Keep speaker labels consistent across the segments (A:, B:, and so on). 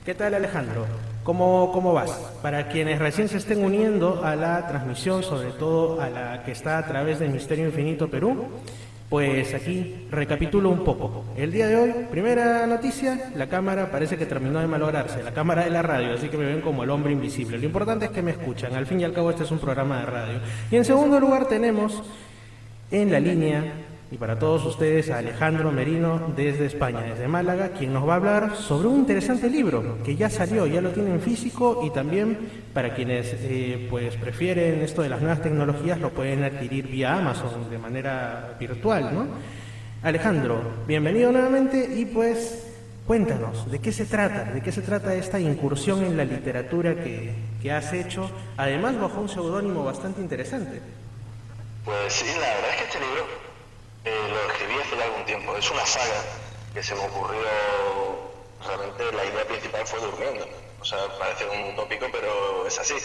A: ¿Qué tal, Alejandro? ¿Cómo vas? Para quienes recién se estén uniendo a la transmisión, sobre todo a la que está a través de Misterio Infinito Perú, pues aquí recapitulo un poco. El día de hoy, primera noticia, la cámara parece que terminó de malograrse, la cámara de la radio, así que me ven como el hombre invisible. Lo importante es que me escuchan, al fin y al cabo este es un programa de radio. Y en segundo lugar tenemos en la línea, y para todos ustedes, a Alejandro Merino desde España, desde Málaga, quien nos va a hablar sobre un interesante libro que ya salió, ya lo tienen físico, y también para quienes pues prefieren esto de las nuevas tecnologías lo pueden adquirir vía Amazon de manera virtual, ¿no? Alejandro, bienvenido nuevamente y pues cuéntanos, ¿de qué se trata esta incursión en la literatura que has hecho, además bajo un seudónimo bastante interesante?
B: Pues sí, la verdad es que este libro lo escribí hace ya algún tiempo. Es una saga que se me ocurrió, realmente la idea principal fue durmiendo. O sea, parece un tópico, pero es así.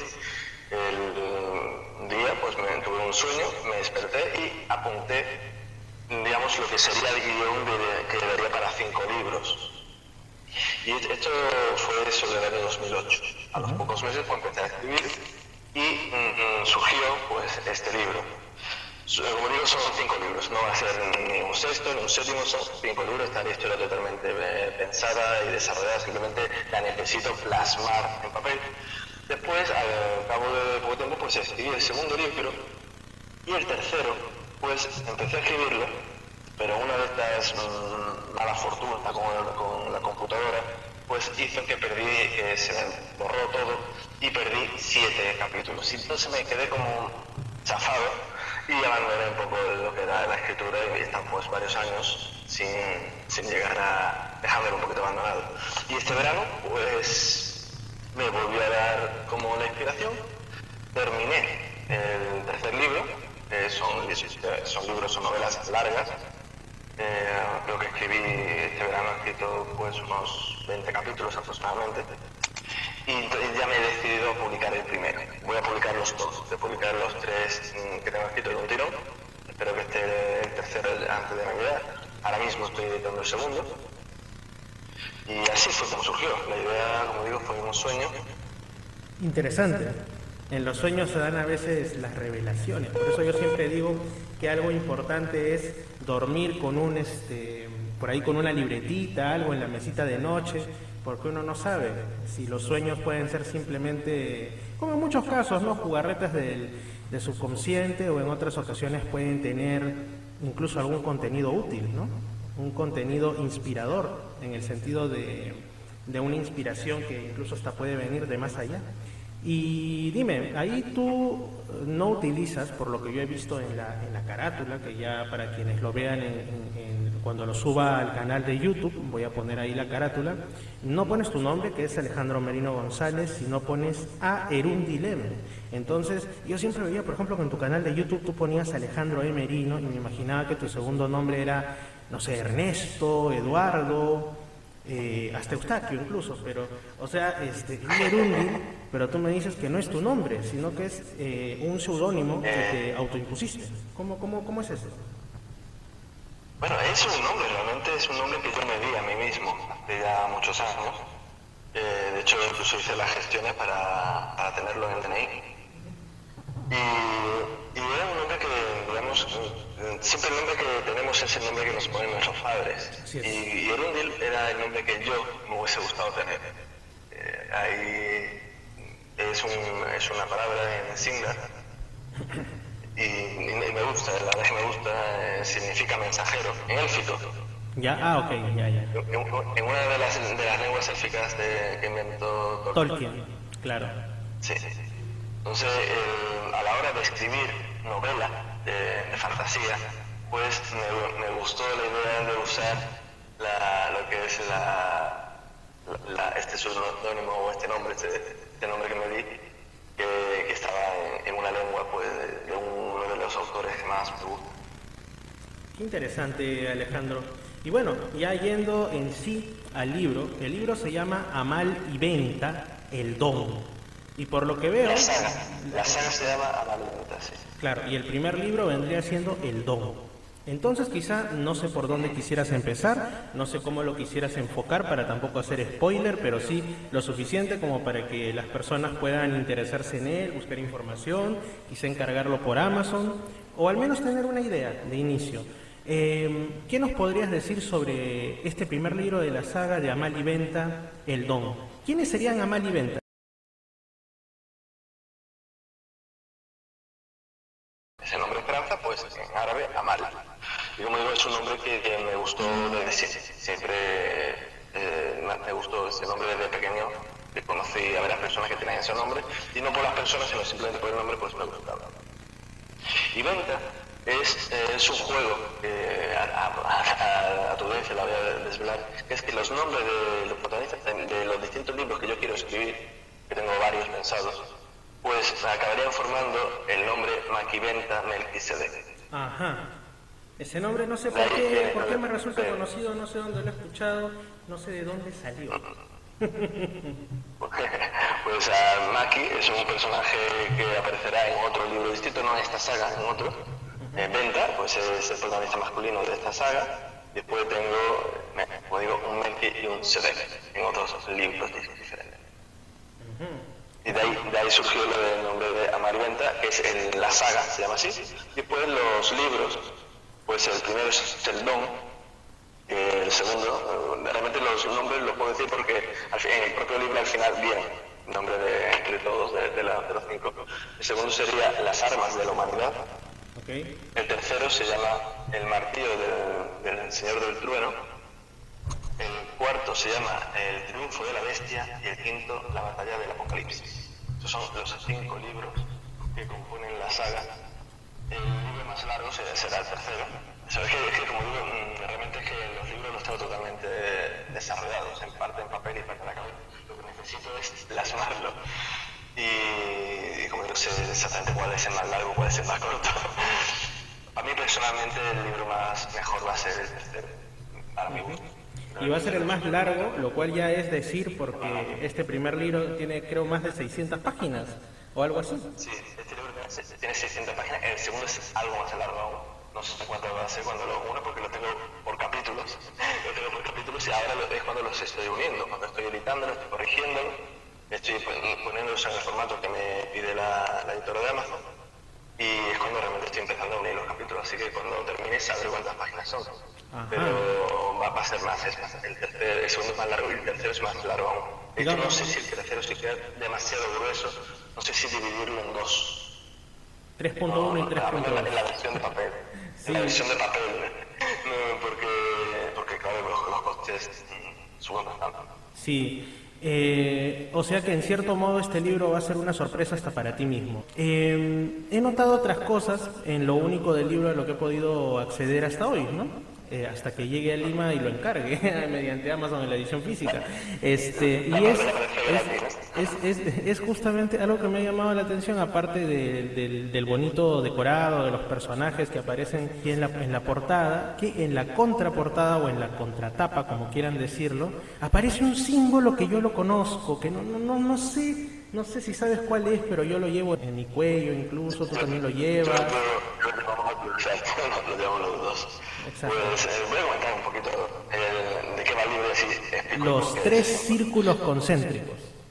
B: El día, pues tuve un sueño, me desperté y apunté, digamos, lo que sería el guión que daría para 5 libros. Y esto fue sobre el año 2008. A los pocos meses pues empecé a escribir y surgió pues este libro. Como digo, son 5 libros, no va a ser ni un sexto ni un séptimo, son 5 libros, está la historia totalmente pensada y desarrollada, simplemente la necesito plasmar en papel. Después, al cabo de poco tiempo, pues escribí el segundo libro y el tercero, pues empecé a escribirlo, pero una de estas malas fortunas con la computadora, pues hizo que se me borró todo y perdí 7 capítulos. Y entonces me quedé como chafado y abandoné un poco lo que era la escritura y están pues varios años sin llegar a dejarlo un poquito abandonado. Y este verano pues me volví a dar como la inspiración, terminé el tercer libro, son novelas largas. Creo que escribí este verano, he escrito pues unos 20 capítulos aproximadamente. Y ya me he decidido a publicar el primero. Voy a publicar los 2, voy a publicar los 3 que tengo escritos de un tirón. Espero que esté el tercero antes de Navidad. Ahora mismo estoy editando el segundo. Y así fue como surgió. La idea, como digo, fue un sueño.
A: Interesante. En los sueños se dan a veces las revelaciones. Por eso yo siempre digo que algo importante es dormir con por ahí con una libretita, algo en la mesita de noche, porque uno no sabe si los sueños pueden ser simplemente, como en muchos casos, ¿no?, jugarretas de subconsciente, o en otras ocasiones pueden tener incluso algún contenido útil, ¿no? Un contenido inspirador, en el sentido de una inspiración que incluso hasta puede venir de más allá. Y dime, ahí tú no utilizas, por lo que yo he visto en la carátula, que ya para quienes lo vean cuando lo suba al canal de YouTube, voy a poner ahí la carátula, no pones tu nombre, que es Alejandro Merino González, sino pones a Erundilem. Entonces, yo siempre veía, por ejemplo, que en tu canal de YouTube tú ponías Alejandro E. Merino, y me imaginaba que tu segundo nombre era, no sé, Ernesto, Eduardo, hasta Eustaquio incluso, pero, o sea, Erundil, pero tú me dices que no es tu nombre, sino que es un seudónimo que te autoimpusiste. ¿Cómo es eso?
B: Bueno, es un nombre, realmente es un nombre que yo me di a mí mismo hace ya muchos años. De hecho, incluso hice las gestiones para tenerlo en el DNI. Y era un nombre que, digamos, siempre el nombre que tenemos es el nombre que nos ponen nuestros padres. Y Erundil era el nombre que yo me hubiese gustado tener. Ahí es una palabra en Singla. Y me gusta, la verdad que me gusta, significa mensajero, en élfico.
A: Ya, ok, ya.
B: En una de las lenguas élficas que inventó
A: Tolkien, claro.
B: Sí. Entonces, a la hora de escribir novela de fantasía, pues me gustó la idea de usar lo que es este seudónimo o este nombre que me di, que estaba en una lengua pues de uno de los autores que más me gusta.
A: Qué interesante, Alejandro. Y bueno, ya yendo en sí al libro, el libro se llama Amal y Venta, el Don. Y por lo que veo...
B: La saga se llama Amal y Venta, sí.
A: Claro, y el primer libro vendría siendo El Don. Entonces quizá no sé por dónde quisieras empezar, no sé cómo lo quisieras enfocar para tampoco hacer spoiler, pero sí lo suficiente como para que las personas puedan interesarse en él, buscar información, quizá encargarlo por Amazon, o al menos tener una idea de inicio. ¿Qué nos podrías decir sobre este primer libro de la saga de Amal y Benta, El Don? ¿Quiénes serían Amal y Benta?
B: Ese nombre Esperanza, pues en árabe, Amal. Y como digo, es un nombre que me gustó desde siempre. Me gustó ese nombre desde pequeño, que conocí a varias personas que tenían ese nombre, y no por las personas, sino simplemente por el nombre, pues me gustaba. Y Venta es un juego que a tu audiencia la voy a desvelar, que es que los nombres de los protagonistas de los distintos libros que yo quiero escribir, que tengo varios pensados, pues acabarían formando el nombre Maquiventa Melquisedec.
A: Ajá. Ese nombre no sé por qué me resulta conocido, no sé dónde lo he escuchado, no sé de dónde salió.
B: Pues Maki es un personaje que aparecerá en otro libro distinto, no en esta saga, en otro. Venta, pues es el protagonista masculino de esta saga. Después tengo, como digo, un Melqui y un Sedek en otros libros diferentes. Y de ahí surgió lo del nombre de Amar y Venta, que es la saga, se llama así. Después los libros, pues el primero es el Don, el segundo, realmente los nombres los puedo decir porque en el propio libro al final viene el nombre de entre todos, de los 5. El segundo sería Las armas de la humanidad.
A: Okay.
B: El tercero se llama El martillo del Señor del Trueno. El cuarto se llama El triunfo de la bestia. Y el quinto, La batalla del Apocalipsis. Estos son los 5 libros que componen la saga. El libro más largo será el tercero. Sabes que como digo, realmente es que los libros los tengo totalmente desarrollados, en parte en papel y parte en la cabeza. Lo que necesito es plasmarlo. Y como digo, sé exactamente cuál es el más largo, cuál es el más corto. A mí personalmente el libro mejor va a ser el tercero, para mi gusto.
A: Y va a ser el más largo, lo cual ya es decir, porque este primer libro tiene creo más de 600 páginas o algo así.
B: Sí, este libro tiene 600 páginas, el segundo es algo más largo aún. No sé cuánto va a ser cuando lo uno, porque lo tengo por capítulos. Lo tengo por capítulos y ahora es cuando los estoy uniendo, cuando estoy editándolo, estoy corrigiéndolo, estoy poniéndolos en el formato que me pide la editora de Amazon. Y es cuando realmente estoy empezando a unir los capítulos, así que cuando termine sabré cuántas páginas son. Ajá. Pero va a ser más, el segundo es más largo y el tercero es más largo aún. De hecho, no sé si el tercero se queda demasiado grueso, no sé si dividirlo en 2.
A: 3.1 y 3.2.
B: En la versión de papel. Sí. En la versión de papel. No, porque claro, los costes suben bastante.
A: Sí. O sea que en cierto modo este libro va a ser una sorpresa hasta para ti mismo. He notado otras cosas en lo único del libro a lo que he podido acceder hasta hoy, ¿no? Hasta que llegue a Lima y lo encargue mediante Amazon en la edición física. Y es justamente algo que me ha llamado la atención, aparte del bonito decorado de los personajes que aparecen aquí en la portada, que en la contraportada o en la contratapa, como quieran decirlo, aparece un símbolo que yo lo conozco, que no sé si sabes cuál es, pero yo lo llevo en mi cuello incluso, tú también lo llevas.
B: Lo llevamos los dos.
A: Exacto.
B: Pues voy a comentar un poquito de qué va el libro, así explico.
A: Los 3 círculos concéntricos.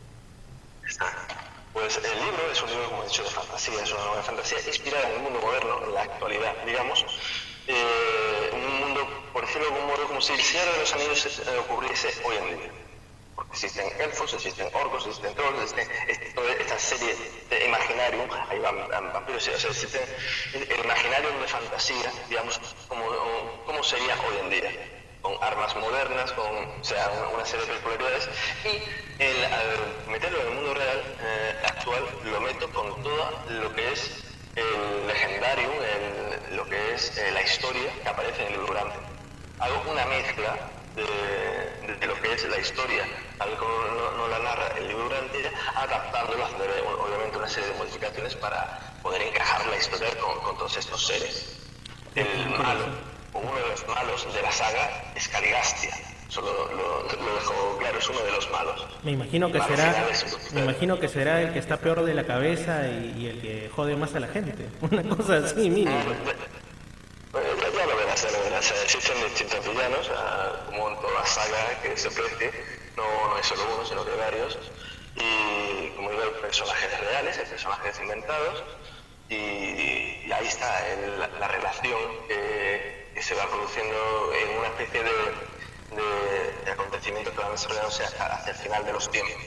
B: Pues el libro es un libro, como he dicho, de fantasía, es una novela de fantasía inspirada en el mundo moderno, en la actualidad, digamos, en un mundo, por decirlo de algún modo, como si el Señor de los Anillos ocurriese hoy en día. Porque existen elfos, existen orcos, existen trolls, existe toda esta serie de imaginarium, hay vampiros, o sea, existe el imaginarium de fantasía, digamos, como sería hoy en día, con armas modernas, con una serie de peculiaridades, y al meterlo en el mundo real actual, lo meto con todo lo que es el legendarium, lo que es la historia que aparece en el libro grande. Hago una mezcla de lo que es la historia, tal como no la narra el libro entera, adaptándola, haciendo obviamente una serie de modificaciones para poder encajar la historia con todos estos seres. El malo, o uno de los malos de la saga, es Caligastia. Solo lo dejo claro, es uno de los malos.
A: Me imagino que será el que está peor de la cabeza y el que jode más a la gente. Una cosa así, mínimo.
B: Ya lo verás. existen distintos villanos, como en toda saga que se precie, no hay solo uno, sino que hay varios. Y como digo, hay personajes reales, hay personajes inventados, y ahí está la relación que se va produciendo en una especie de acontecimientos que van desarrollándose hacia el final de los tiempos.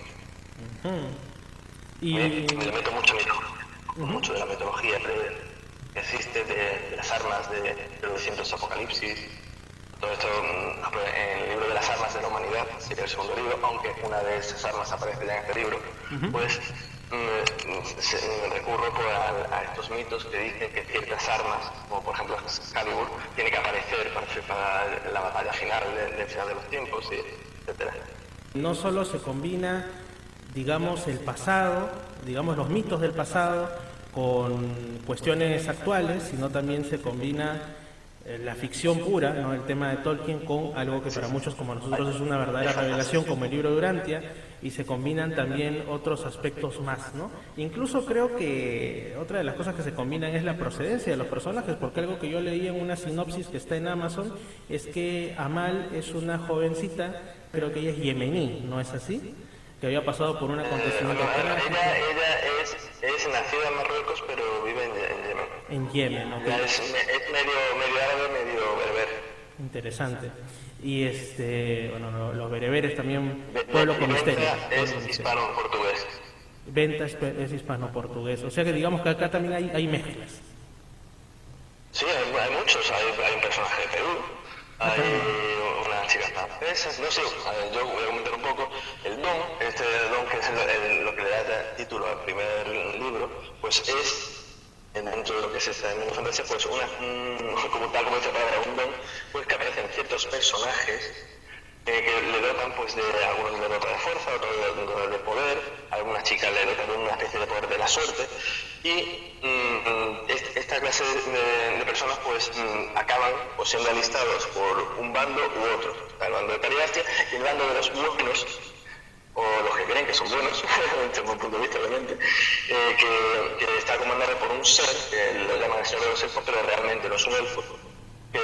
A: Y
B: me meto mucho de la mitología que existe, de las armas de los distintos apocalipsis. Todo esto en el libro de las armas de la humanidad, sería el segundo libro, aunque una de esas armas aparece ya en este libro, pues recurro a estos mitos que dicen que ciertas armas, como por ejemplo Excalibur, tiene que aparecer para la batalla final del final de los tiempos, etcétera.
A: no solo se combina, digamos, el pasado, digamos, los mitos del pasado con cuestiones actuales, sino también se combina la ficción pura, ¿no? El tema de Tolkien con algo que para muchos como nosotros es una verdadera revelación, como el libro de Urantia, y se combinan también otros aspectos más, ¿no? Incluso creo que otra de las cosas que se combinan es la procedencia de los personajes, porque algo que yo leí en una sinopsis que está en Amazon es que Amal es una jovencita, creo que ella es yemení, ¿no es así? Que había pasado por un acontecimiento trágico.
B: Ella es nacida en Marruecos, pero vive en Yemen.
A: En Yemen, ¿ok?
B: Es medio árabe, medio berber.
A: Interesante. Y bueno, los bereberes también, pueblo con misterio.
B: Es hispano-portugués.
A: Venta es hispano-portugués. O sea que digamos que acá también hay mezclas.
B: Sí, hay muchos. Hay un personaje de Perú. Hay unas chicas francesas, no sé, yo voy a comentar un poco. El Don, que es lo que le da título al primer libro, pues es, dentro de lo que es esta fantasía, pues como tal como dice la palabra, un don, pues que aparecen ciertos personajes que le dotan, pues algunos le dotan de fuerza, otros de poder, algunas chicas le dotan de una especie de poder de la suerte, y esta clase de personas pues acaban pues siendo alistados por un bando u otro, el bando de Carigastia y el bando de los buenos, o los que creen que son buenos, desde mi punto de vista obviamente, que está comandado por un ser, que lo llaman el Señor de los Elfos, pero realmente no es un elfo, que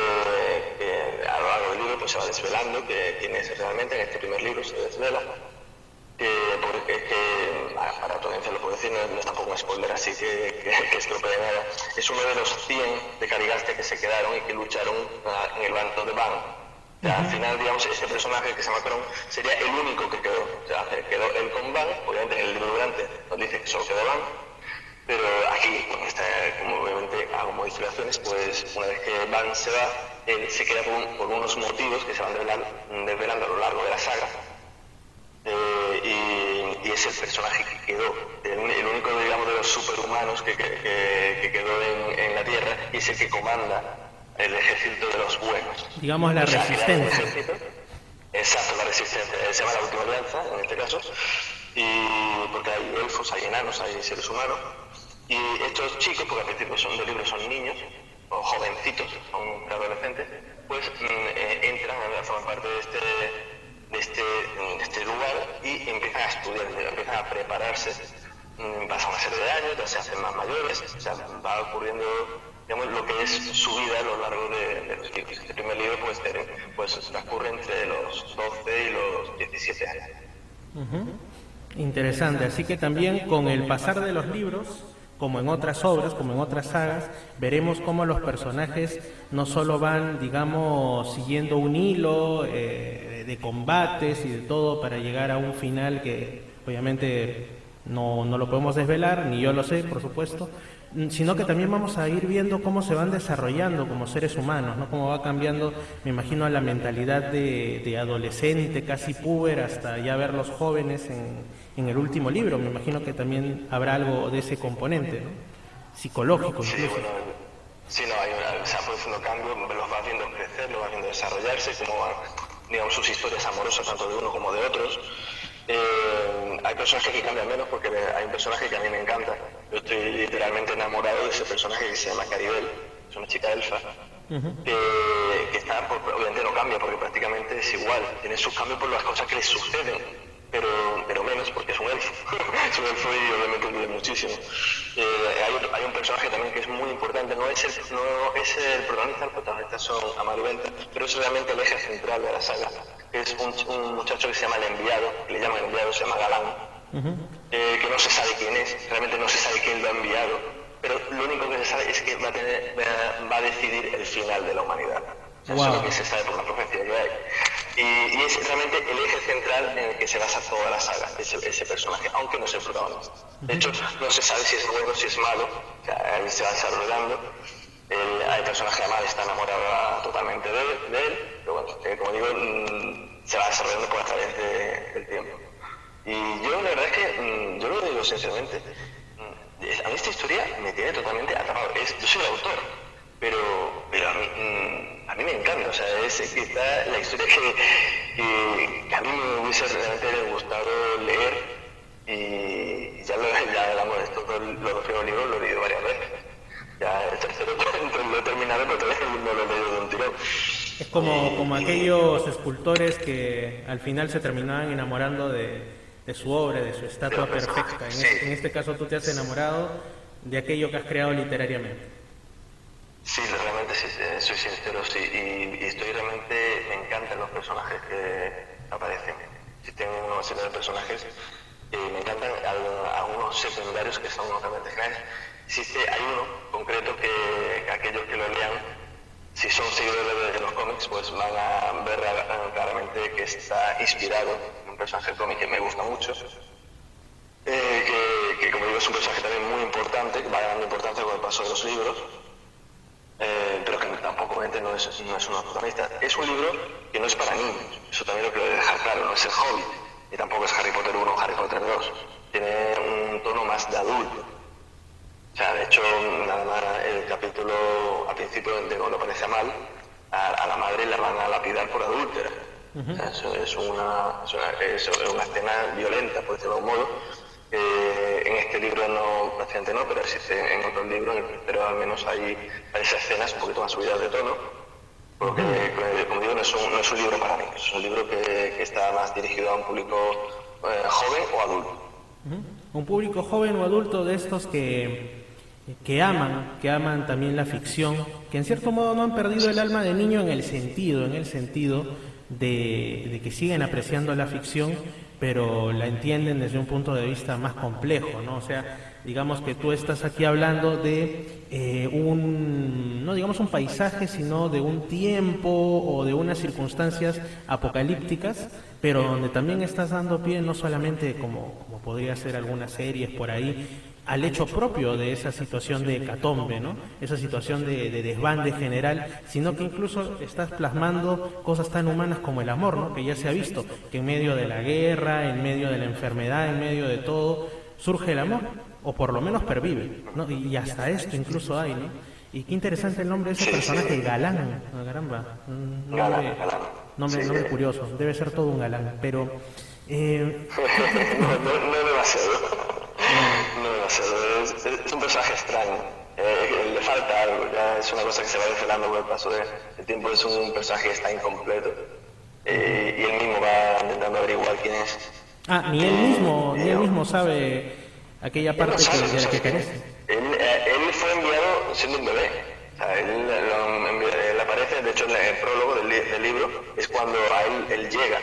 B: a lo largo del libro pues se va desvelando quién es realmente. En este primer libro se desvela, porque es que para tu audiencia lo puedo decir, no es tampoco un spoiler, así que estropee nada. Es uno de los 100 de Carigastia que se quedaron y que lucharon en el bando de Ban. O sea, al final, digamos, ese personaje que se llama Kron sería el único que quedó. O sea, quedó él con Ban, obviamente en el libro durante nos dice que solo quedó Ban, pero aquí, como obviamente hago modificaciones, pues una vez que Ban se va, él se queda por unos motivos que se van desvelando a lo largo de la saga. Y es el personaje que quedó, el único, digamos, de los superhumanos que quedó en la Tierra, y es el que comanda el ejército de los buenos.
A: Digamos la resistencia.
B: Exacto, la resistencia. Se llama la última alianza, en este caso, y porque hay elfos, hay enanos, hay seres humanos, y estos chicos, porque al principio del libro son niños, o jovencitos, son adolescentes, pues entran a formar parte de este lugar y empiezan a estudiar, empiezan a prepararse. Pasan una serie de años, ya se hacen más mayores, o sea, va ocurriendo, digamos, lo que es su vida a lo largo de los libros. Este primer libro pues transcurre entre los 12 y los 17 años.
A: Interesante, así que también con el pasar de los libros, como en otras obras, como en otras sagas, veremos cómo los personajes no solo van, digamos, siguiendo un hilo de combates y de todo para llegar a un final que obviamente no lo podemos desvelar, ni yo lo sé, por supuesto, sino que también vamos a ir viendo cómo se van desarrollando como seres humanos, ¿no? Cómo va cambiando, me imagino, la mentalidad de adolescente, casi puber, hasta ya ver los jóvenes en el último libro. Me imagino que también habrá algo de ese componente, ¿no? Psicológico incluso.
B: Sí, bueno, se ha producido cambio, los va viendo crecer, los va viendo desarrollarse, como van, digamos, sus historias amorosas, tanto de uno como de otros. Hay personajes que cambian menos, porque hay un personaje que a mí me encanta. Yo estoy literalmente enamorado de ese personaje que se llama Caribel, es una chica elfa, que está, obviamente no cambia porque prácticamente es igual, tiene sus cambios por las cosas que le suceden, pero menos porque es un elfo. Es un elfo y obviamente vive muchísimo. Hay un personaje también que es muy importante, no es el protagonista son Amal y Venta, pero es realmente el eje central de la saga. Es un muchacho que se llama el enviado, que le llaman enviado, se llama Galán, que no se sabe quién es, realmente no se sabe quién lo ha enviado, pero lo único que se sabe es que va a decidir el final de la humanidad. O sea, eso es lo que se sabe por la profecía que hay. Y es realmente el eje central en el que se basa toda la saga, ese personaje, aunque no es el protagonista. De hecho, no se sabe si es bueno, si es malo, o sea, ahí se va desarrollando. El personaje Amal está enamorado totalmente de él, pero bueno, como digo, se va desarrollando por a través del tiempo. Y yo la verdad es que, yo lo digo sinceramente, a mí esta historia me tiene totalmente atrapado. Yo soy el autor, pero a mí me encanta, o sea, es quizá la historia que a mí me hubiese realmente gustado leer, y ya hablamos de esto, los dos primeros libros lo he leído varias veces. Ya el tercero lo he terminado, pero todavía no lo he leído de un tirón.
A: Es como aquellos escultores que al final se terminaban enamorando de su obra, de su estatua perfecta. En este caso tú te has enamorado de aquello que has creado literariamente.
B: Sí, realmente sí, soy sincero, sí, y estoy realmente, me encantan los personajes que aparecen. Existen una serie de personajes que me encantan, algunos secundarios que son realmente geniales. Hay uno concreto que aquellos que lo lean, si son seguidores de los cómics, pues van a ver claramente que está inspirado en un personaje cómic que me gusta mucho, que como digo es un personaje también muy importante, que va ganando importancia con el paso de los libros, pero que tampoco no es una protagonista. Es un libro que no es para niños, eso también lo quiero dejar claro, no es el Hobbit, y tampoco es Harry Potter 1 o Harry Potter 2, tiene un tono más de adulto. O sea, de hecho, nada más el capítulo al principio de cuando aparece Amal, a la madre la van a lapidar por adúltera. O sea, eso es una escena violenta, por decirlo de algún modo. En este libro prácticamente no, pero existe en otros libros, en el tercero al menos hay esas escenas un poquito más subidas de tono, porque, como digo, no es un libro para niños, es un libro que está más dirigido a un público joven o adulto.
A: Un público joven o adulto de estos que aman también la ficción, que en cierto modo no han perdido el alma de niño en el sentido de que siguen apreciando la ficción, pero la entienden desde un punto de vista más complejo, ¿no? O sea, digamos que tú estás aquí hablando de no digamos un paisaje, sino de un tiempo o de unas circunstancias apocalípticas, pero donde también estás dando pie no solamente como podría ser algunas series por ahí, al hecho propio de esa situación de hecatombe, ¿no? Esa situación de desbande general, sino que incluso estás plasmando cosas tan humanas como el amor, ¿no? Que ya se ha visto, que en medio de la guerra, en medio de la enfermedad, en medio de todo, surge el amor, o por lo menos pervive, ¿no? Y hasta esto incluso hay, ¿no? Y qué interesante el nombre de ese personaje, Galán, caramba, nombre curioso, debe ser todo un galán, pero...
B: No demasiado. No demasiado, es un personaje extraño, le falta algo, ya es una cosa que se va desvelando con el paso del tiempo, es un personaje que está incompleto, y él mismo va intentando averiguar quién es.
A: Ni él mismo sabe aquella parte de la que carece.
B: Él fue enviado siendo un bebé, o sea, él aparece, de hecho en el prólogo del libro es cuando él llega.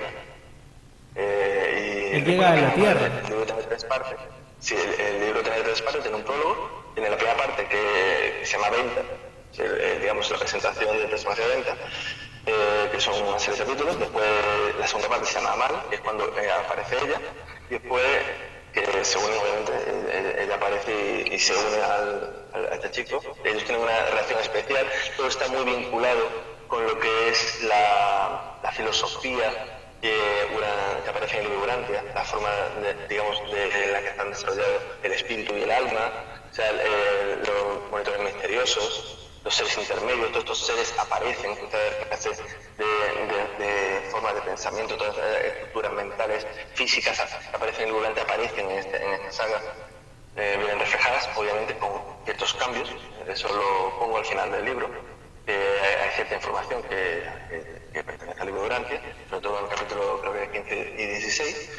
A: Él llega a la Tierra.
B: El libro tiene 3 partes. Sí, el libro tiene 3 partes, tiene un prólogo, tiene la primera parte que se llama Venta, digamos la presentación del personaje de Venta, que son una serie de capítulos. Después la segunda parte se llama Amal, que es cuando aparece ella, y después que se une, obviamente, ella aparece y se une a este chico. Ellos tienen una relación especial, todo está muy vinculado con lo que es la filosofía que aparece en el libro Urantia, la forma, digamos, de la que están desarrollados el espíritu y el alma, o sea, los monitores misteriosos, los seres intermedios, todos estos seres aparecen, todas las clases de formas de pensamiento, todas las estructuras mentales, físicas, aparecen en el libro Urantia, aparecen en esta saga, vienen reflejadas, obviamente, con ciertos cambios, eso lo pongo al final del libro. Hay cierta información que pertenece al libro Urantia, sobre todo en el capítulo creo que 15 y 16,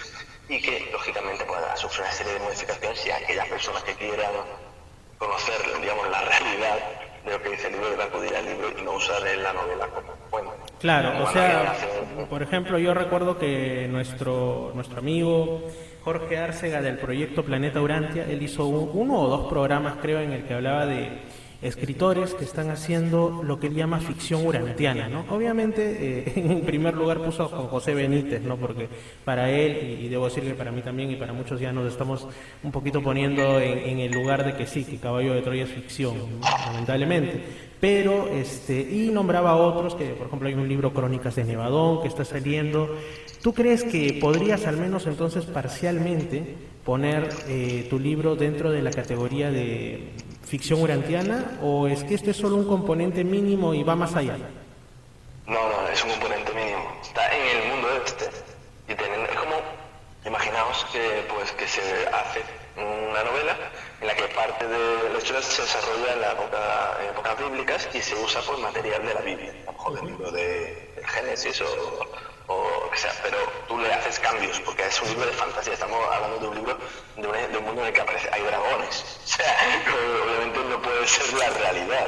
B: y que lógicamente pues, sufre una serie de modificaciones y aquellas personas que quieran conocer, digamos, la realidad de lo que dice el libro debe acudir al libro y no usar la novela como fuente.
A: Claro, o sea, por ejemplo, yo recuerdo que nuestro amigo Jorge Árcega del proyecto Planeta Urantia, él hizo uno o dos programas, creo, en el que hablaba de escritores que están haciendo lo que él llama ficción urantiana, ¿no? Obviamente, en primer lugar puso a Juan José Benítez, ¿no? Porque para él, y debo decir que para mí también y para muchos ya nos estamos un poquito poniendo en el lugar de que sí, que Caballo de Troya es ficción, ¿no? Lamentablemente. Pero, y nombraba a otros, que por ejemplo hay un libro Crónicas de Nevadón que está saliendo. ¿Tú crees que podrías al menos entonces parcialmente poner tu libro dentro de la categoría de ficción urantiana, o es que esto es solo un componente mínimo y va más allá?
B: No, es un componente mínimo. Está en el mundo este. Y es como, imaginaos que se hace una novela en la que parte de la historia se desarrolla en la épocas bíblicas y se usa pues material de la Biblia, a lo mejor del libro del Génesis o que sea, pero tú le haces cambios porque es un libro de fantasía. Estamos hablando de un libro de un mundo en el que hay dragones, o sea, obviamente no puede ser la realidad.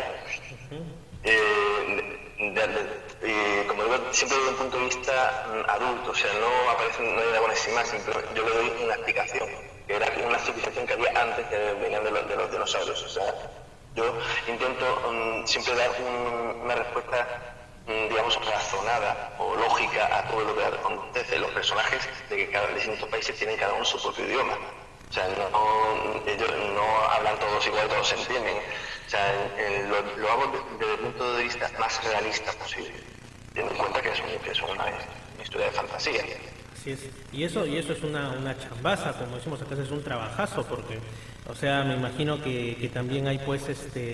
B: Como digo, siempre desde un punto de vista adulto, o sea, no hay dragones sin más, yo le doy una explicación, que era una civilización que había antes, que venían de los dinosaurios. O sea, yo intento siempre dar una respuesta, digamos, razonada o lógica a todo lo que acontece. Los personajes de distintos países tienen cada uno su propio idioma. O sea, ellos no hablan todos igual, todos se entienden. O sea, lo hago desde el punto de vista más realista posible, teniendo en cuenta que es una historia de fantasía.
A: Así es. Y eso es una chambaza, como decimos acá, es un trabajazo, porque, o sea, me imagino que también hay pues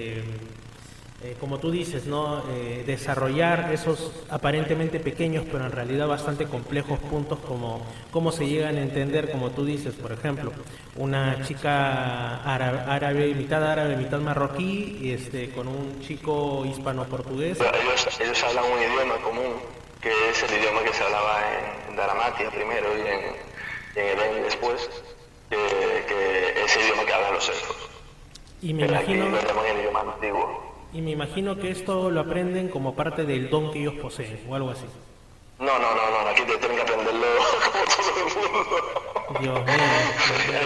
A: como tú dices, ¿no? Desarrollar esos aparentemente pequeños, pero en realidad bastante complejos puntos, como cómo se llegan a entender, como tú dices, por ejemplo, una chica árabe, mitad marroquí, con un chico hispano-portugués.
B: Ellos hablan un idioma común, que es el idioma que se hablaba en Daramatia primero y en Eben después, que es el idioma que hablan los elfos.
A: Y me imagino...
B: el idioma antiguo.
A: Y me imagino que esto lo aprenden como parte del don que ellos poseen, o algo así.
B: No, aquí te tienen que aprenderlo como todo el mundo.
A: Dios mío.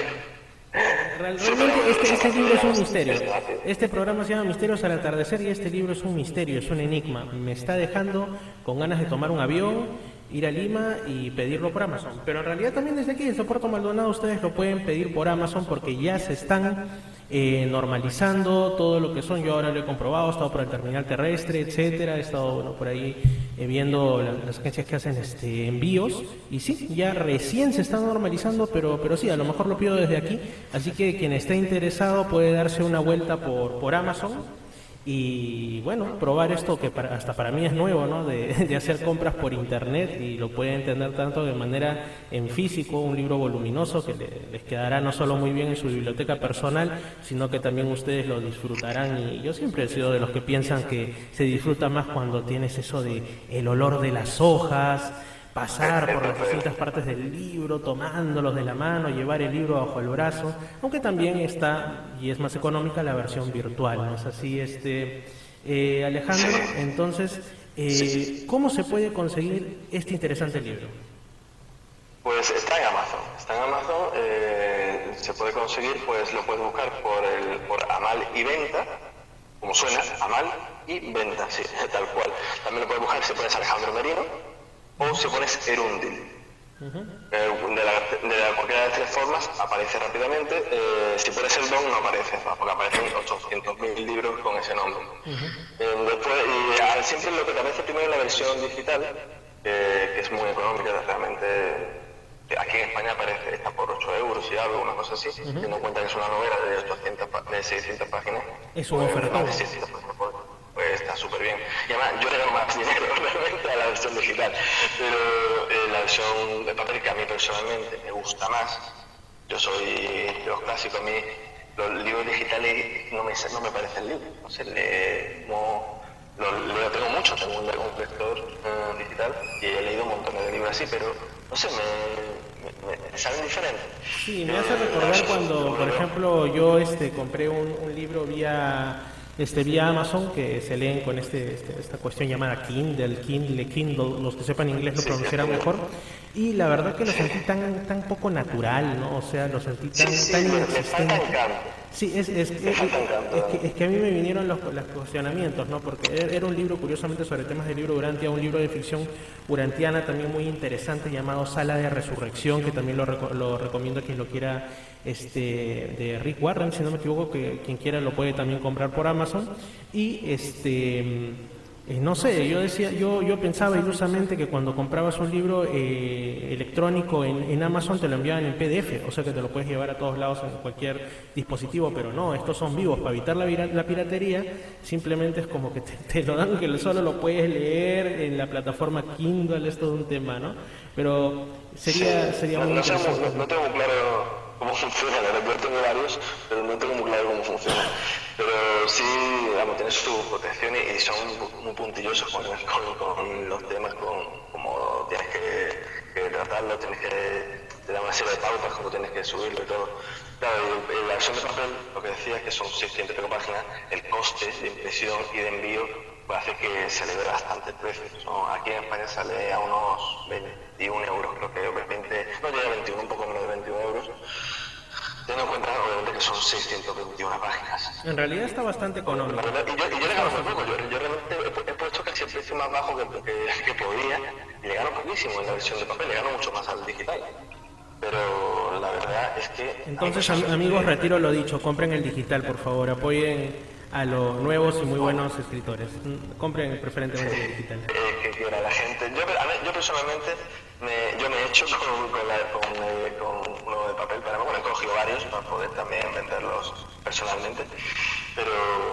A: Realmente este libro es un misterio. Este programa se llama Misterios al Atardecer y este libro es un misterio, es un enigma. Me está dejando con ganas de tomar un avión, ir a Lima y pedirlo por Amazon. Pero en realidad también desde aquí, desde Puerto Maldonado, ustedes lo pueden pedir por Amazon porque ya se están normalizando todo lo que son. Yo ahora lo he comprobado, he estado por el terminal terrestre, etcétera, he estado por ahí viendo las agencias que hacen envíos, y sí, ya recién se está normalizando, pero sí, a lo mejor lo pido desde aquí, así que quien esté interesado puede darse una vuelta por Amazon y bueno, probar esto que hasta para mí es nuevo, ¿no? De hacer compras por internet, y lo pueden entender tanto de manera en físico, un libro voluminoso que les quedará no solo muy bien en su biblioteca personal, sino que también ustedes lo disfrutarán. Y yo siempre he sido de los que piensan que se disfruta más cuando tienes eso de el olor de las hojas, pasar por las distintas partes del libro, tomándolos de la mano, llevar el libro bajo el brazo, aunque también está, y es más económica, la versión virtual, ¿no es así, Alejandro? Entonces, ¿cómo se puede conseguir este interesante libro?
B: Pues está en Amazon, se puede conseguir, pues lo puedes buscar por Amal y Venta, como suena, Amal y Venta, sí, tal cual. También lo puedes buscar si pones Alejandro Merino, o si pones Erundil. De cualquiera de las tres formas aparece rápidamente. Si pones el don no aparece, porque aparecen 800.000 libros con ese nombre. Después, siempre lo que te aparece primero es la versión digital, que es muy económica, realmente. Aquí en España está por 8 euros y algo, una cosa así, teniendo en cuenta que es una novela de 600 páginas.
A: Es un ofertón.
B: Pues está súper bien. Y además, yo le doy más dinero realmente a la versión digital, pero la versión de papel, que a mí personalmente me gusta más. Yo soy de los clásicos, a mí los libros digitales no me parecen libros. No sé, tengo mucho, tengo un lector digital y he leído un montón de libros así, pero no sé, ¿Saben diferente?
A: Sí, me hace recordar cuando, por ejemplo, yo compré un libro vía Amazon, que se leen con esta cuestión llamada Kindle, los que sepan inglés lo
B: Sí,
A: pronunciarán mejor, y la verdad que lo sentí tan poco natural, ¿no? O sea, lo sentí tan
B: le falta
A: inexistente.
B: encanto.
A: Sí, es que a mí me vinieron los cuestionamientos, ¿no? Porque era un libro, curiosamente, sobre temas de libro Urantia, un libro de ficción urantiana también muy interesante llamado Sala de Resurrección, que también lo recomiendo a quien lo quiera, de Rick Warren, si no me equivoco, que quien quiera lo puede también comprar por Amazon. Y no sé, yo pensaba ilusamente que cuando comprabas un libro electrónico en Amazon te lo enviaban en PDF, o sea que te lo puedes llevar a todos lados en cualquier dispositivo, pero no, estos son vivos. Para evitar la piratería, simplemente es como que te lo dan, que solo lo puedes leer en la plataforma Kindle, es todo un tema, ¿no? Pero sería muy interesante.
B: No tengo muy claro cómo funciona, la verdad tengo varios, pero no tengo muy claro cómo funciona. Pero sí, vamos, tiene su protección y son muy puntillosos con los temas, como tienes que tratarlo, te da una serie de pautas, como tienes que subirlo y todo. Claro, y la versión de papel, lo que decía es que son 600 páginas, el coste de impresión y de envío puede hacer que se eleve bastante el precio, ¿no? Aquí en España sale a unos 21 euros, creo que 20, no llega a 21, un poco menos de 21 euros. Teniendo en cuenta, obviamente, que son 621 páginas.
A: En realidad está bastante económico.
B: Y yo le gano muy poco. Yo realmente he puesto casi el precio más bajo que podía y le gano poquísimo en la versión de papel, le gano mucho más al digital. Pero la verdad es que...
A: Entonces, amigos, retiro lo dicho, compren el digital, por favor, apoyen a los nuevos y muy buenos escritores. Compren preferentemente el digital.
B: Que quiera la gente. Yo personalmente yo me he hecho con uno de papel para mí. Bueno, he cogido varios para poder también venderlos personalmente. Pero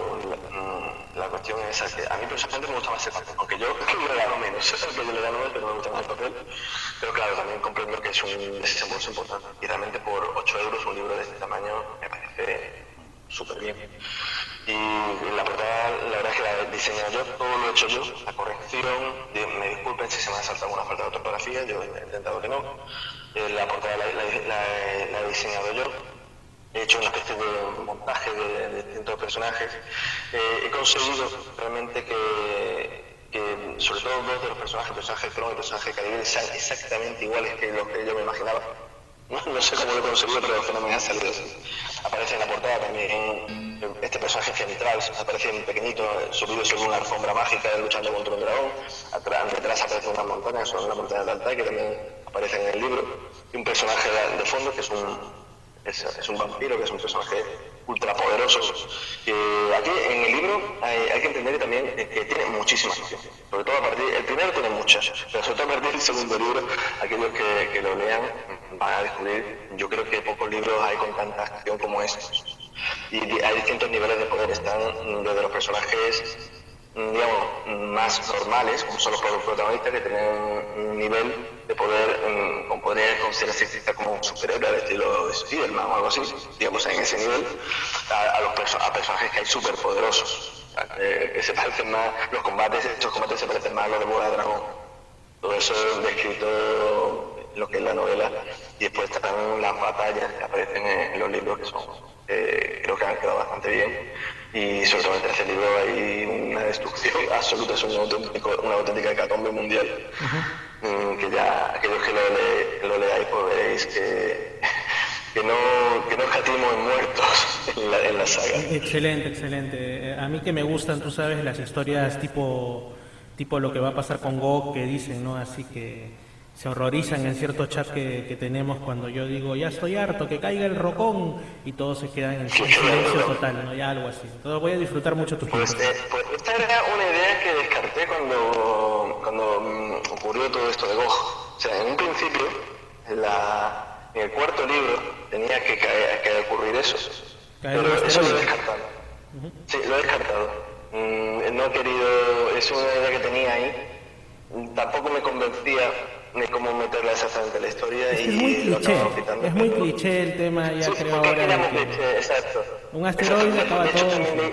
B: la cuestión es esa, que a mí personalmente me gusta más el papel, aunque yo le gano menos, yo le gano menos, pero me gusta más el papel. Pero claro, también comprendo que es un desembolso importante. Y realmente por 8 euros un libro de este tamaño me parece súper bien. Y la portada, la verdad es que la he diseñado yo, todo lo he hecho yo, la corrección, me disculpen si se me ha saltado alguna falta de ortografía, yo he intentado que no. La portada la he diseñado yo, he hecho una especie de montaje de distintos personajes. He conseguido realmente que sobre todo dos de los personajes, el personaje de Kron y el personaje de Caribe, sean exactamente iguales que los que yo me imaginaba. No sé cómo lo he conseguido, pero el fenómeno ha salido así. Aparece en la portada también este personaje central, aparece en pequeñito, subido sobre una alfombra mágica luchando contra un dragón. Detrás aparece una montaña, sobre una montaña de Altai, que también aparece en el libro. Y un personaje de fondo que es un vampiro, que es un personaje ultrapoderoso. Aquí en el libro hay que entender también que tiene muchísimas acciones. Sobre todo el primero tiene muchas, pero sobre todo a partir del segundo libro, aquellos que lo lean van a descubrir, yo creo que pocos libros hay con tanta acción como estos. Y hay distintos niveles de poder, están desde los personajes, digamos, más normales, como son los protagonistas, que tienen un nivel de poder, como podría considerarse quizá como un superhéroe al estilo de Spiderman o algo así, digamos, en ese nivel, a personajes que hay superpoderosos, que se parecen más, estos combates se parecen más a los de Bola de Dragón. Todo eso es descrito en lo que es la novela, y después están las batallas que aparecen en los libros, que son, creo que han quedado bastante bien, y sobre todo en el tercer libro hay una destrucción absoluta, es una auténtica hecatombe mundial. Que ya aquellos que lo leáis pues veréis que no escatimos en muertos en la saga.
A: Excelente. A mí que me gustan, tú sabes, las historias tipo lo que va a pasar con Gog, que dicen, ¿no? Así que se horrorizan en cierto chat que tenemos cuando yo digo, ya estoy harto, que caiga el rocón, y todos se quedan en silencio total, ¿no? Ya algo así. Entonces voy a disfrutar mucho tus
B: pues esta era una idea que descarté cuando ocurrió todo esto de Gog. O sea, en un principio, en el cuarto libro, tenía que ocurrir eso. Pero eso lo he descartado. Sí, lo he descartado. No he querido, es una idea que tenía ahí. Tampoco me convencía de cómo meterla exactamente en la historia,
A: es muy cliché el tema, ya sí, creo ahora.
B: Exacto.
A: Un asteroide acaba todo.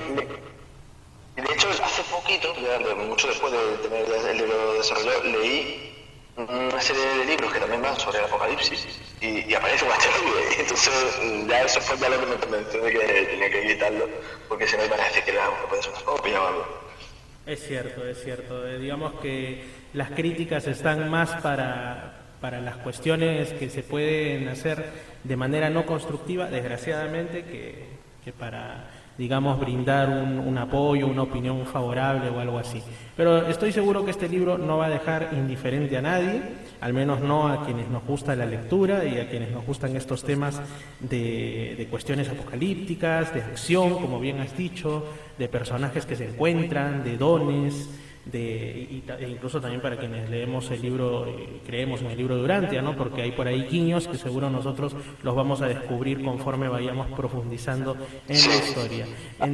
B: De hecho, hace poquito, mucho después de tener el libro desarrollado, leí una una serie de libros que también van sobre el apocalipsis y aparece un asteroide. Y entonces ya eso fue ya lo que me convenció de que tenía que evitarlo, porque si no iban a decir que puede ser una copia o algo.
A: Es cierto, es cierto. Digamos que las críticas están más para las cuestiones que se pueden hacer de manera no constructiva, desgraciadamente, que para, digamos, brindar un apoyo, una opinión favorable o algo así. Pero estoy seguro que este libro no va a dejar indiferente a nadie, al menos no a quienes nos gusta la lectura y a quienes nos gustan estos temas de cuestiones apocalípticas, de acción, como bien has dicho, de personajes que se encuentran, de dones, e incluso también para quienes leemos el libro, creemos en el libro de Urantia, ¿no? Porque hay por ahí guiños que seguro nosotros los vamos a descubrir conforme vayamos profundizando en la historia.
B: El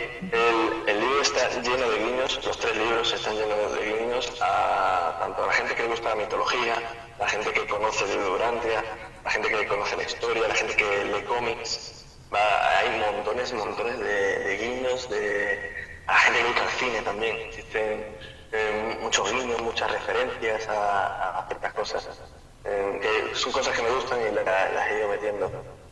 B: libro está lleno de guiños, los 3 libros están llenos de guiños tanto a la gente que le gusta la mitología, la gente que conoce el libro de Urantia, la gente que conoce la historia, la gente que lee cómics. Hay montones de guiños, a la gente que gusta el cine también. Existen muchos guiños, muchas referencias a ciertas cosas, que son cosas que me gustan y las he ido metiendo.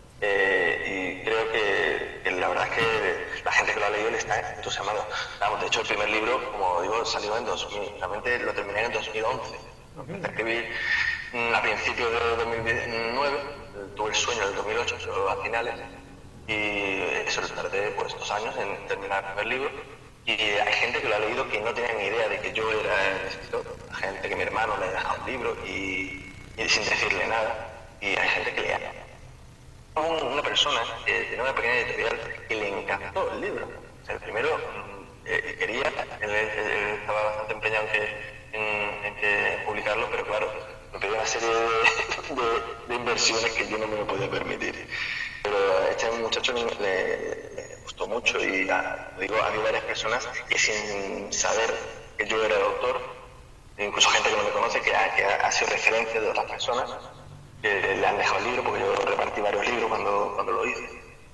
B: Y creo que la verdad es que la gente que lo ha leído le está entusiasmado. Vamos, de hecho, el primer libro, como digo, salió en 2000, realmente lo terminé en 2011. Lo escribí a principios de 2009, tuve el sueño del 2008, pero a finales, y eso lo tardé pues 2 años en terminar el primer libro. Y hay gente que lo ha leído que no tenía ni idea de que yo era el escritor. Hay gente que mi hermano le ha dejado un libro y sin decirle nada. Y hay gente que lea. Una persona que tenía una pequeña editorial que le encantó el libro. O sea, el primero quería, él estaba bastante empeñado en que publicarlo, pero claro, me pedía una serie de inversiones que yo no me lo podía permitir. Pero a este muchacho le gustó mucho y digo, había varias personas que sin saber que yo era el autor, incluso gente que no me conoce, que ha sido referencia de otras personas, que le han dejado el libro, porque yo repartí varios libros cuando lo hice,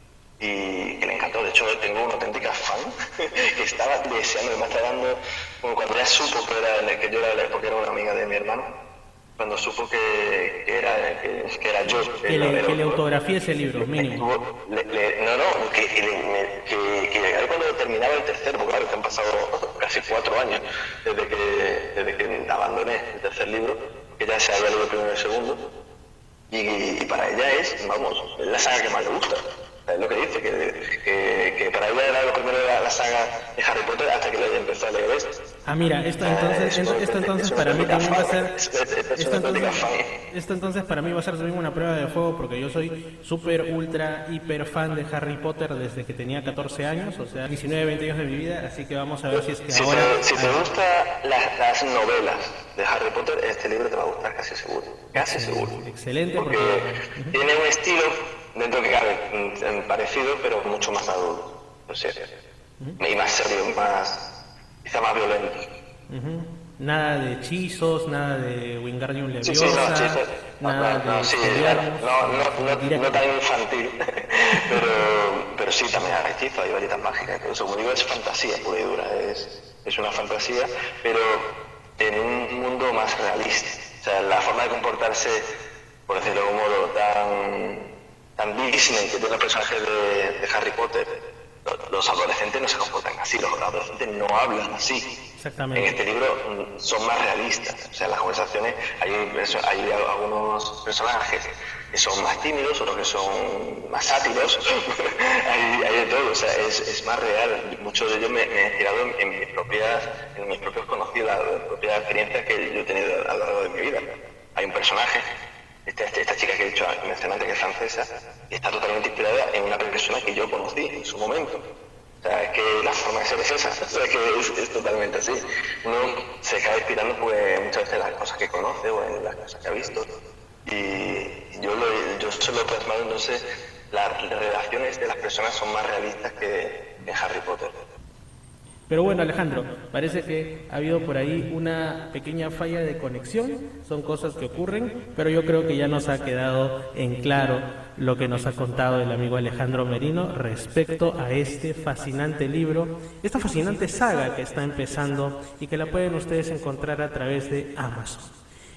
B: y que le encantó. De hecho, tengo una auténtica fan que estaba deseando, me está dando, cuando ya supo que yo era, porque era una amiga de mi hermano, cuando supo que era yo.
A: Que le autografíe ese libro, mínimo.
B: Que cuando terminaba el tercero, porque claro, que han pasado casi 4 años desde que abandoné el tercer libro, que ya se había leído el primero y el segundo, y para ella es la saga que más le gusta. Es lo que dice, que para ella era lo primero de la saga de Harry Potter hasta que ella empezó a leer esto.
A: Mira, esto entonces para mí también va a ser, esto entonces para mí va a ser también una prueba de fuego, porque yo soy súper, ultra, hiper fan de Harry Potter desde que tenía 14 años, o sea, 19, 20 años de mi vida, así que vamos a ver si es que ahora...
B: Si te gustan las novelas de Harry Potter, este libro te va a gustar casi seguro. Casi seguro.
A: Excelente,
B: porque tiene un estilo, dentro que cabe, parecido, pero mucho más adulto, o sea, y más serio, quizá más violento.
A: Nada de hechizos, nada de Wingardium Leviosa, nada de
B: no tan infantil, pero sí, también hay hechizos, hay varitas mágicas, pero como digo, es fantasía pura y dura, es una fantasía, pero en un mundo más realista. O sea, la forma de comportarse, por decirlo de algún modo, tan Disney que tiene los personajes de Harry Potter, los adolescentes no se comportan así, los adolescentes no hablan así.
A: Exactamente.
B: En este libro son más realistas, o sea, en las conversaciones hay algunos personajes que son más tímidos, otros que son más sátiros, hay de todo, o sea, es más real. Muchos de ellos me he inspirado en mis propios conocidos, las propias experiencias que yo he tenido a lo largo de mi vida. Hay un personaje, esta chica que he dicho mencionante, que es francesa, y está totalmente inspirada en una persona que yo conocí en su momento. O sea, es que la forma de ser es esa, o sea, que es totalmente así. Uno se acaba inspirando pues, muchas veces en las cosas que conoce o en las cosas que ha visto. Y yo se lo he plasmado, entonces las relaciones de las personas son más realistas que en Harry Potter.
A: Pero bueno, Alejandro, parece que ha habido por ahí una pequeña falla de conexión, son cosas que ocurren, pero yo creo que ya nos ha quedado en claro lo que nos ha contado el amigo Alejandro Merino respecto a este fascinante libro, esta fascinante saga que está empezando y que la pueden ustedes encontrar a través de Amazon.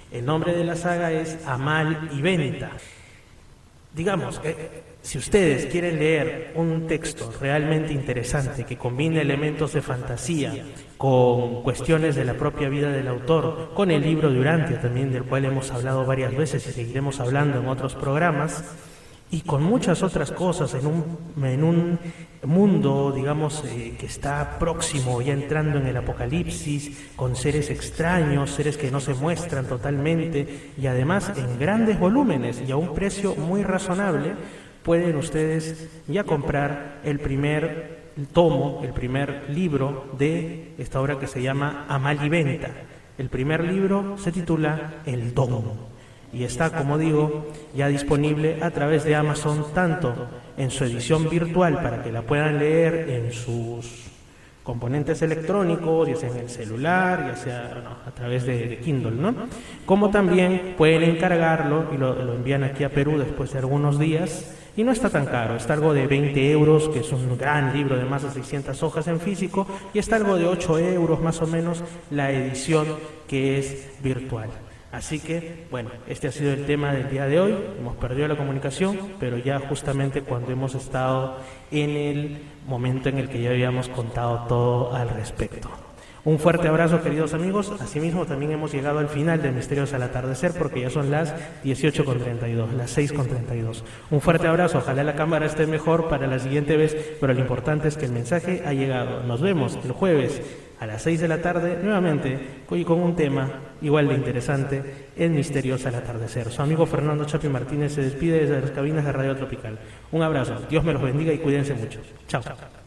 A: El nombre de la saga es Amal y Venta. Digamos, si ustedes quieren leer un texto realmente interesante que combine elementos de fantasía con cuestiones de la propia vida del autor, con el libro de Urantia también, del cual hemos hablado varias veces y seguiremos hablando en otros programas, y con muchas otras cosas en un mundo, digamos, que está próximo, ya entrando en el apocalipsis, con seres extraños, seres que no se muestran totalmente, y además en grandes volúmenes y a un precio muy razonable, pueden ustedes ya comprar el primer tomo, el primer libro de esta obra que se llama Amal y Venta. El primer libro se titula El Domo. Y está, como digo, ya disponible a través de Amazon, tanto en su edición virtual para que la puedan leer en sus componentes electrónicos, ya sea en el celular, ya sea a través de Kindle, ¿no? Como también pueden encargarlo y lo envían aquí a Perú después de algunos días. Y no está tan caro, está algo de 20 euros, que es un gran libro de más de 600 hojas en físico, y está algo de 8 euros más o menos la edición que es virtual. Así que, bueno, este ha sido el tema del día de hoy. Hemos perdido la comunicación, pero ya justamente cuando hemos estado en el momento en el que ya habíamos contado todo al respecto. Un fuerte abrazo, queridos amigos. Asimismo, también hemos llegado al final de Misterios al Atardecer, porque ya son las 18:32, las 6:32. Un fuerte abrazo. Ojalá la cámara esté mejor para la siguiente vez, pero lo importante es que el mensaje ha llegado. Nos vemos el jueves a las 6 de la tarde, nuevamente, hoy con un tema igual de interesante en Misterios al Atardecer. Su amigo Fernando Chapi Martínez se despide desde las cabinas de Radio Tropical. Un abrazo, Dios me los bendiga y cuídense mucho. Chao.